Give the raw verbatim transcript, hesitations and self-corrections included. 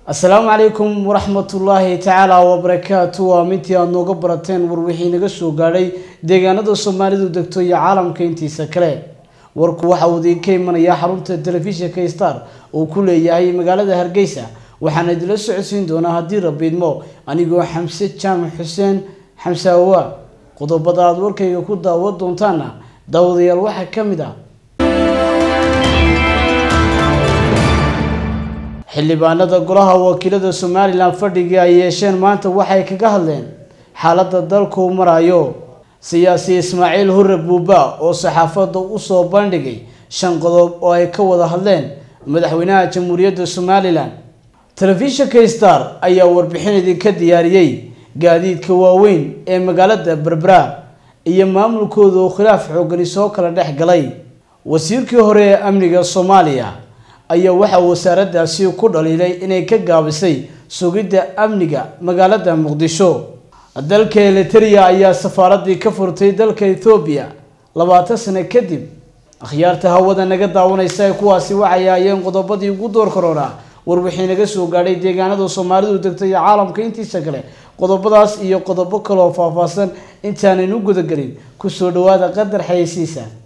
السلام عليكم ورحمة الله تعالى وبركاته ومنتي أنوغا براتين وروحي نغسو غاري ديغانada Soomaalidu degto iyo caalamka intiisa kale warku waxa uu idin imanaya xarunta telefishinka Star oo ku leeyahay magaalada Hargeysa waxaana idin la socodsiin doonaa hadii Rabiidmo anigoo Xamse Jaamac Xuseen Xamsaawa qodobada aad warkayga ku daawad doontaana daawadayaal waxa kamid ah xildhibaanada golaha wakiilada Somaliland fadhiga ay yeesheen maanta waxay kaga hadleen xaaladda dalka uu marayo siyaasi Ismaaciil Hurre Buuba oo saxaafadda u soo bandhigay shan qodob oo ay ka wada hadleen madaxweynaha jamhuuriyadda Somaliland telefishinka Star ayaa warbixin idinka diyaariyay gaadiidka waaweyn ee magaalada Berbera iyo maamulkooda oo khilaaf xooggan soo kala dhex galay wasiirkii hore ee amniga Soomaaliya ayaa waxa wasaaraddaasi ku dhaliilay inay ka gaabisay sugidda amniga magaalada Muqdisho dalka Eritrea ayaa safaaradii ka furtay dalka Ethiopia labaatan sano kadib akhyaarta hawada naga daawanaysa kuwaasi waxay ayeen qodobadii ugu door korona warbixin naga soo gaadhay deegaanada Soomaalidu degtay caalamka intiisa kale qodobadaas iyo qodobo kale oo faahfaahsan intaan u guda galin ku soo dhawaada qadar xayeysiisa.